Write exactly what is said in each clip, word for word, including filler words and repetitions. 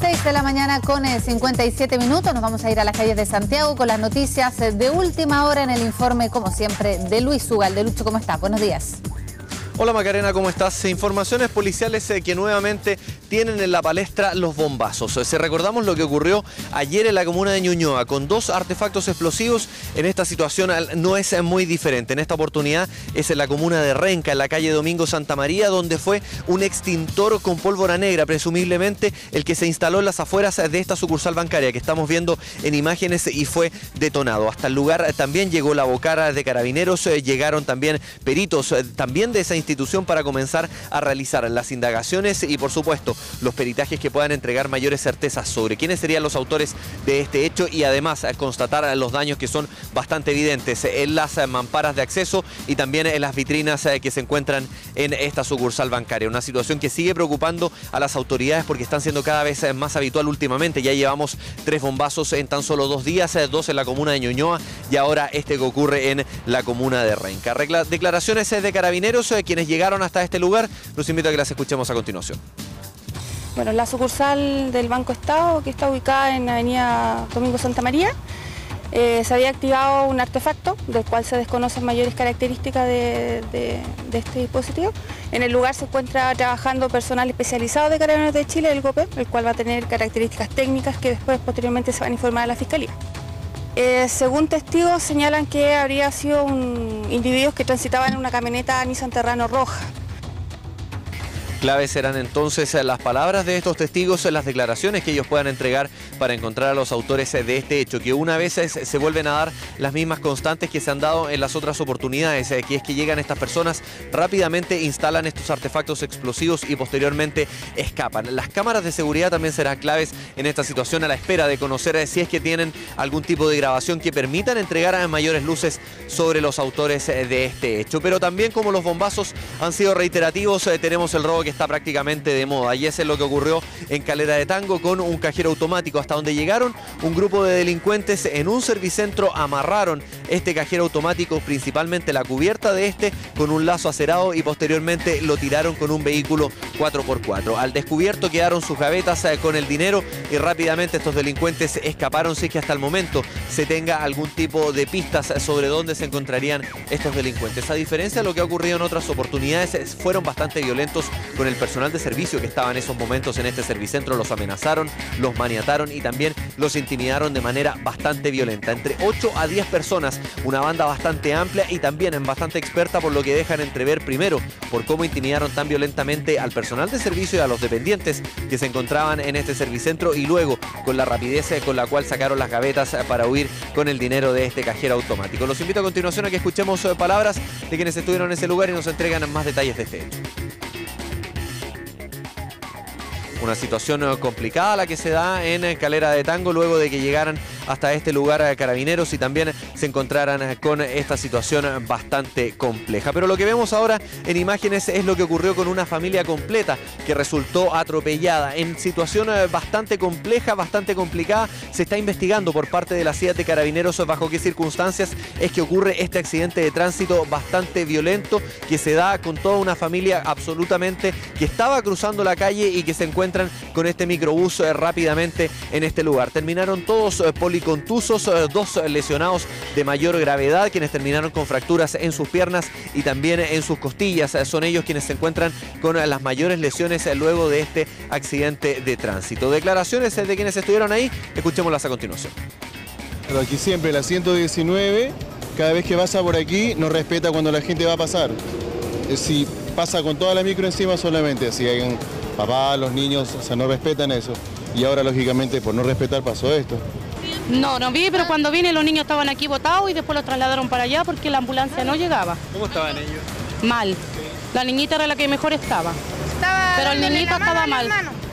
seis de la mañana con cincuenta y siete minutos. Nos vamos a ir a las calles de Santiago con las noticias de última hora en el informe, como siempre, de Luis Ugalde. Lucho, ¿cómo estás? Buenos días. Hola Macarena, ¿cómo estás? Informaciones policiales eh, que nuevamente tienen en la palestra los bombazos. Eh, si recordamos lo que ocurrió ayer en la comuna de Ñuñoa con dos artefactos explosivos, en esta situación no es muy diferente. En esta oportunidad es en la comuna de Renca, en la calle Domingo Santa María, donde fue un extintor con pólvora negra, presumiblemente el que se instaló en las afueras de esta sucursal bancaria que estamos viendo en imágenes y fue detonado. Hasta el lugar también llegó la Bocara de Carabineros, eh, llegaron también peritos eh, también de esa institución institución para comenzar a realizar las indagaciones y por supuesto los peritajes que puedan entregar mayores certezas sobre quiénes serían los autores de este hecho y además constatar los daños que son bastante evidentes en las mamparas de acceso y también en las vitrinas que se encuentran en esta sucursal bancaria. Una situación que sigue preocupando a las autoridades porque están siendo cada vez más habitual últimamente. Ya llevamos tres bombazos en tan solo dos días, dos en la comuna de Ñuñoa y ahora este que ocurre en la comuna de Renca. Declaraciones de Carabineros, quienes llegaron hasta este lugar, los invito a que las escuchemos a continuación. Bueno, la sucursal del Banco Estado, que está ubicada en la avenida Domingo Santa María, eh, se había activado un artefacto, del cual se desconocen mayores características de, de, de este dispositivo. En el lugar se encuentra trabajando personal especializado de Carabineros de Chile, el GOPE, el cual va a tener características técnicas que después posteriormente se van a informar a la Fiscalía. Eh, según testigos señalan que habría sido un individuos que transitaban en una camioneta Nissan Terrano roja. Claves serán entonces las palabras de estos testigos, las declaraciones que ellos puedan entregar para encontrar a los autores de este hecho, que una vez se vuelven a dar las mismas constantes que se han dado en las otras oportunidades, que es que llegan estas personas, rápidamente instalan estos artefactos explosivos y posteriormente escapan. Las cámaras de seguridad también serán claves en esta situación a la espera de conocer si es que tienen algún tipo de grabación que permitan entregar a mayores luces sobre los autores de este hecho. Pero también como los bombazos han sido reiterativos, tenemos el robo que está prácticamente de moda y ese es lo que ocurrió en Calera de Tango con un cajero automático, hasta donde llegaron un grupo de delincuentes en un servicentro, amarraron este cajero automático, principalmente la cubierta de este, con un lazo acerado y posteriormente lo tiraron con un vehículo cuatro por cuatro. Al descubierto quedaron sus gavetas con el dinero y rápidamente estos delincuentes escaparon, sin que hasta el momento se tenga algún tipo de pistas sobre dónde se encontrarían estos delincuentes. A diferencia de lo que ha ocurrido en otras oportunidades, fueron bastante violentos con el personal de servicio que estaba en esos momentos en este servicentro. Los amenazaron, los maniataron y también los intimidaron de manera bastante violenta. Entre ocho a diez personas, una banda bastante amplia y también bastante experta, por lo que dejan entrever primero por cómo intimidaron tan violentamente al personal de servicio y a los dependientes que se encontraban en este servicentro y luego con la rapidez con la cual sacaron las gavetas para huir con el dinero de este cajero automático. Los invito a continuación a que escuchemos palabras de quienes estuvieron en ese lugar y nos entregan más detalles de este hecho. Una situación complicada la que se da en Calera de Tango luego de que llegaran hasta este lugar Carabineros y también se encontraran con esta situación bastante compleja. Pero lo que vemos ahora en imágenes es lo que ocurrió con una familia completa que resultó atropellada en situación bastante compleja, bastante complicada. Se está investigando por parte de la C I A de Carabineros bajo qué circunstancias es que ocurre este accidente de tránsito bastante violento que se da con toda una familia absolutamente que estaba cruzando la calle y que se encuentra con este microbús eh, rápidamente en este lugar. Terminaron todos eh, policontusos, eh, dos lesionados de mayor gravedad, quienes terminaron con fracturas en sus piernas y también en sus costillas. Eh, son ellos quienes se encuentran con eh, las mayores lesiones eh, luego de este accidente de tránsito. Declaraciones eh, de quienes estuvieron ahí, escuchémoslas a continuación. Pero aquí siempre la ciento diecinueve, cada vez que pasa por aquí, no respeta cuando la gente va a pasar. Eh, si pasa con toda la micro encima solamente, si hay un papá, los niños, o sea, no respetan eso. Y ahora, lógicamente, por no respetar pasó esto. No, no vi, pero cuando vine los niños estaban aquí botados y después los trasladaron para allá porque la ambulancia no llegaba. ¿Cómo estaban ellos? Mal. La niñita era la que mejor estaba. Estaba pero el niñito estaba mal.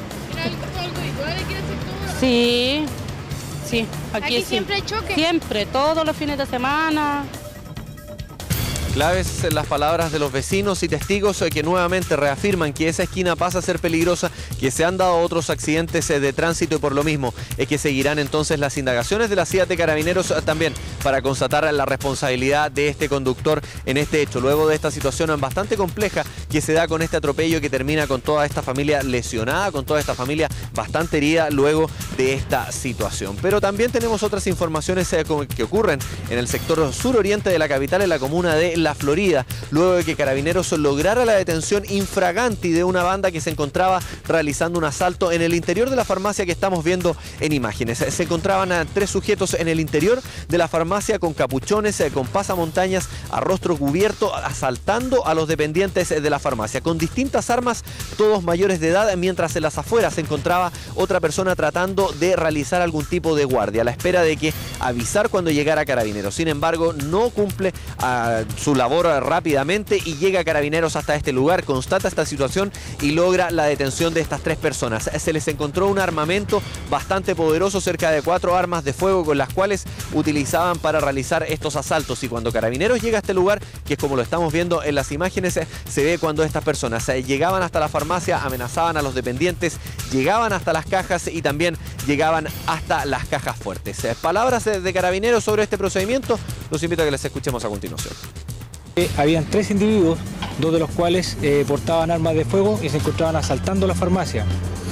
Sí, sí. Aquí, aquí sí. Siempre hay choque. Siempre, todos los fines de semana. Claves en las palabras de los vecinos y testigos que nuevamente reafirman que esa esquina pasa a ser peligrosa, que se han dado otros accidentes de tránsito y por lo mismo es que seguirán entonces las indagaciones de la C I A de Carabineros también para constatar la responsabilidad de este conductor en este hecho. Luego de esta situación bastante compleja que se da con este atropello que termina con toda esta familia lesionada, con toda esta familia bastante herida luego de esta situación. Pero también tenemos otras informaciones eh, que ocurren en el sector suroriente de la capital, en la comuna de La Florida, luego de que Carabineros lograra la detención infraganti de una banda que se encontraba realizando un asalto en el interior de la farmacia que estamos viendo en imágenes. Se encontraban a tres sujetos en el interior de la farmacia con capuchones, con pasamontañas, a rostro cubierto, asaltando a los dependientes de la farmacia con distintas armas, todos mayores de edad, mientras en las afueras se encontraba otra persona tratando de realizar algún tipo de guardia a la espera de que avisar cuando llegara Carabineros. Sin embargo, no cumple uh, su labor rápidamente y llega Carabineros hasta este lugar, constata esta situación y logra la detención de estas tres personas. Se les encontró un armamento bastante poderoso, cerca de cuatro armas de fuego con las cuales utilizaban para realizar estos asaltos, y cuando Carabineros llega a este lugar, que es como lo estamos viendo en las imágenes, se ve cuando estas personas llegaban hasta la farmacia, amenazaban a los dependientes, llegaban hasta las cajas y también llegaban hasta las cajas fuertes. Palabras de Carabineros sobre este procedimiento, los invito a que les escuchemos a continuación. Eh, habían tres individuos, dos de los cuales eh, portaban armas de fuego y se encontraban asaltando la farmacia.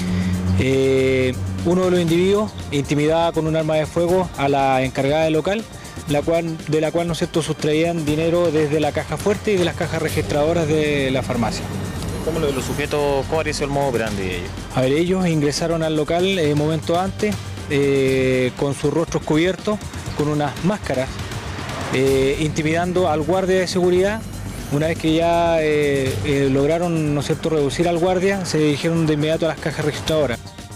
Eh, uno de los individuos intimidaba con un arma de fuego a la encargada del local, la cual, de la cual ¿no es cierto?, sustraían dinero desde la caja fuerte y de las cajas registradoras de la farmacia. ¿Cómo lo de los sujetos, cómo apareció el modo operandi de ellos? A ver, ellos ingresaron al local eh, momentos antes eh, con sus rostros cubiertos, con unas máscaras, eh, intimidando al guardia de seguridad. Una vez que ya eh, eh, lograron, ¿no es cierto?, reducir al guardia, se dirigieron de inmediato a las cajas registradoras.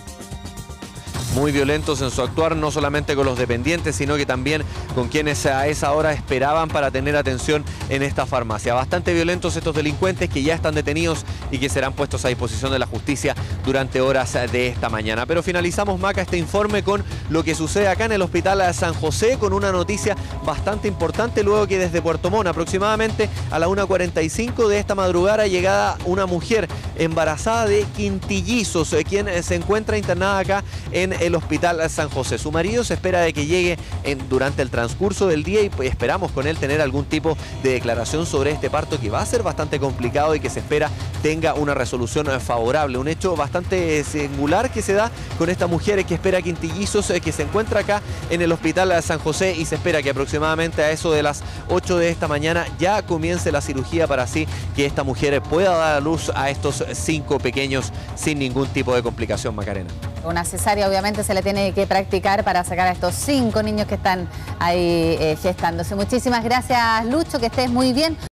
Muy violentos en su actuar, no solamente con los dependientes, sino que también con quienes a esa hora esperaban para tener atención en esta farmacia. Bastante violentos estos delincuentes que ya están detenidos y que serán puestos a disposición de la justicia durante horas de esta mañana. Pero finalizamos, Maca, este informe con lo que sucede acá en el Hospital San José, con una noticia bastante importante, luego que desde Puerto Montt, aproximadamente a la una cuarenta y cinco de esta madrugada, llegada una mujer embarazada de quintillizos, quien se encuentra internada acá en el Hospital San José. Su marido se espera de que llegue en, durante el transcurso del día, y pues esperamos con él tener algún tipo de declaración sobre este parto, que va a ser bastante complicado y que se espera tenga una resolución favorable. Un hecho bastante singular que se da con esta mujer que espera quintillizos, que se encuentra acá en el Hospital San José, y se espera que aproximadamente a eso de las ocho de esta mañana ya comience la cirugía para así que esta mujer pueda dar a luz a estos cinco pequeños sin ningún tipo de complicación, Macarena. Una cesárea obviamente se le tiene que practicar para sacar a estos cinco niños que están ahí eh, gestándose. Muchísimas gracias, Lucho, que estés muy bien.